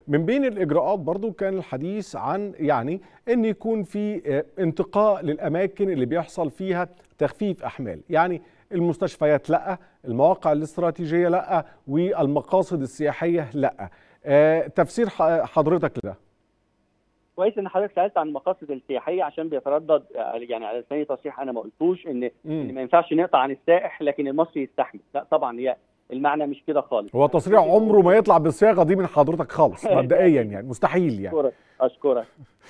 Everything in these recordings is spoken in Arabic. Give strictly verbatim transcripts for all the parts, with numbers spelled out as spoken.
من بين الإجراءات برضو كان الحديث عن يعني أن يكون في انتقاء للأماكن اللي بيحصل فيها تخفيف أحمال، يعني المستشفيات لأ، المواقع الاستراتيجية لأ، والمقاصد السياحية لأ. آه، تفسير حضرتك لده؟ كويس ان حضرتك سالت عن المقاصد السياحيه، عشان بيتردد يعني على لساني تصريح انا ما قلتوش ان مم. ان ما ينفعش نقطع عن السائح لكن المصري يستحمل. لا طبعا، هي المعنى مش كده خالص. هو تصريح عمره ما يطلع بالصياغه دي من حضرتك خالص مبدئيا، يعني مستحيل يعني. اشكرك اشكرك.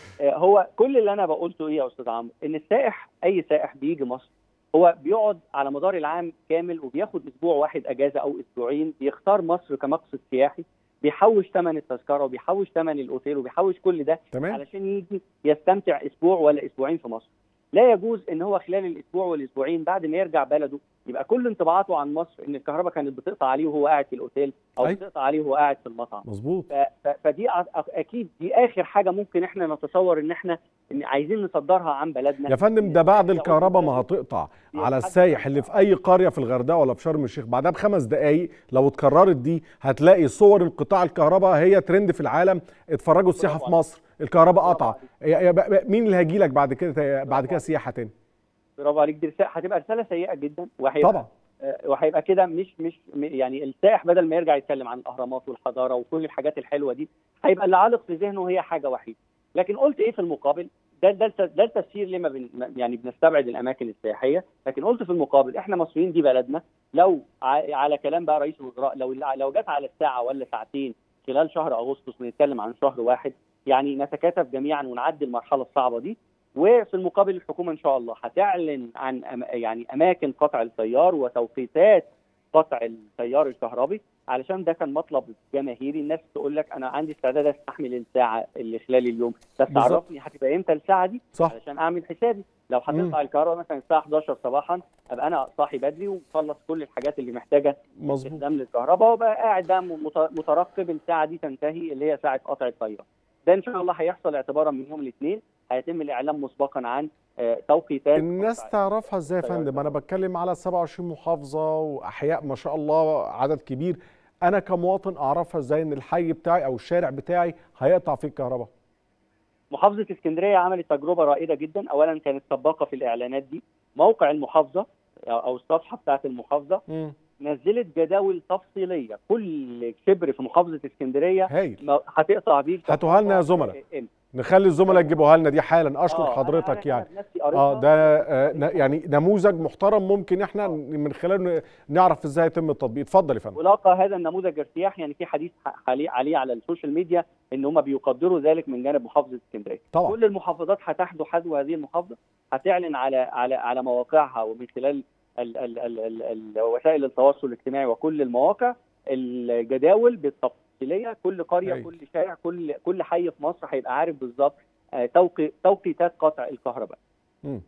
هو كل اللي انا بقولته ايه يا استاذ عمرو، ان السائح اي سائح بيجي مصر هو بيقعد على مدار العام كامل وبياخد اسبوع واحد اجازه او اسبوعين، بيختار مصر كمقصد سياحي، بيحوش ثمن التذكره وبيحوش ثمن الاوتيل وبيحوش كل ده تمام. علشان يجي يستمتع اسبوع ولا اسبوعين في مصر. لا يجوز ان هو خلال الاسبوع والاسبوعين بعد ما يرجع بلده يبقى كل انطباعاته عن مصر ان الكهرباء كانت بتقطع عليه وهو قاعد في الاوتيل او أي. بتقطع عليه وهو قاعد في المطعم. مظبوط. فدي اكيد دي اخر حاجه ممكن احنا نتصور ان احنا إن عايزين نصدرها عن بلدنا يا فندم. ده بعد الكهرباء ما هتقطع على السايح اللي في اي قريه في الغردقه ولا في شرم الشيخ، بعدها بخمس دقائق لو اتكررت دي هتلاقي صور انقطاع الكهرباء هي ترند في العالم. اتفرجوا السياحه في مصر الكهرباء قطع، مين اللي هيجي لك بعد كده بعد كده سياحه تاني؟ برافو عليك. دي هتبقى رساله سيئه جدا، وهيبقى طبعا وهيبقى كده مش مش يعني السائح بدل ما يرجع يتكلم عن الاهرامات والحضاره وكل الحاجات الحلوه دي هيبقى اللي عالق في ذهنه هي حاجه وحيده. لكن قلت ايه في المقابل؟ ده ده ده التفسير لما بن يعني بنستبعد الاماكن السياحيه، لكن قلت في المقابل احنا مصريين دي بلدنا. لو على كلام بقى رئيس الوزراء لو لو جت على الساعه ولا ساعتين خلال شهر اغسطس، بنتكلم عن شهر واحد، يعني نتكاتف جميعا ونعدي المرحله الصعبه دي. وفي المقابل الحكومه ان شاء الله هتعلن عن أم يعني اماكن قطع التيار وتوقيتات قطع التيار الكهربي، علشان ده كان مطلب جماهيري. الناس تقول لك انا عندي استعداد استحمل الساعه اللي خلال اليوم، بس عرفني هتبقى امتى الساعه دي صح. علشان اعمل حسابي. لو هتقطع الكهرباء مثلا الساعه حداشر صباحا ابقى انا صاحي بدري ومخلص كل الحاجات اللي محتاجه استخدام للكهرباء، وابقى قاعد بقى مترقب الساعه دي تنتهي اللي هي ساعه قطع التيار. ده ان شاء الله هيحصل اعتبارا من يوم الاثنين، هيتم الاعلام مسبقا عن توقيتات. الناس تعرفها ازاي يا فندم؟ انا بتكلم على سبعة وعشرين محافظه واحياء ما شاء الله عدد كبير، انا كمواطن اعرفها ازاي ان الحي بتاعي او الشارع بتاعي هيقطع فيه الكهرباء؟ محافظه اسكندريه عملت تجربه رائده جدا. اولا كانت سباقه في الاعلانات دي، موقع المحافظه او الصفحه بتاعه المحافظه م. نزلت جداول تفصيليه كل شبر في محافظه اسكندريه هتقطع بيه. هاتوها لنا يا زملاء، نخلي الزملاء يجيبوها لنا دي حالا. اشكر آه حضرتك. أنا أنا يعني اه ده آه يعني نموذج محترم ممكن احنا آه. من خلاله نعرف ازاي يتم التطبيق. اتفضل يا فندم. ولاقى هذا النموذج ارتياح، يعني في حديث عليه على السوشيال ميديا ان هم بيقدروا ذلك من جانب محافظه اسكندريه. طبعا كل المحافظات هتحدو حذو هذه المحافظه، هتعلن على على على مواقعها ومن خلال ال ال ال ال ال وسائل التواصل الاجتماعي وكل المواقع الجداول بالتفصيليه. كل قريه هي. كل شارع كل كل حي في مصر هيبقى عارف بالظبط توقيتات قطع الكهرباء.